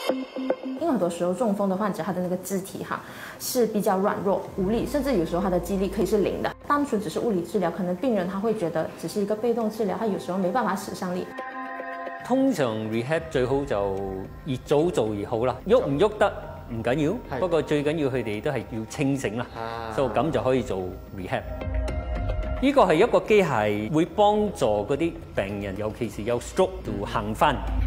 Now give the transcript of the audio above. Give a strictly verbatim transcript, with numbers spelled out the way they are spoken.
因为很多时候中风的患者，他的那个肢体哈是比较软弱无力，甚至有时候他的肌力可以是零的。单纯只是物理治疗，可能病人他会觉得只是一个被动治療，他有時候沒辦法使上力。 通常 rehab 最好就越早做越好啦，喐唔喐得唔緊要，不過最緊要佢哋都係要清醒啦，所以咁就可以做 rehab。呢個係一個機械會幫助嗰啲病人，尤其是有 stroke 度行翻。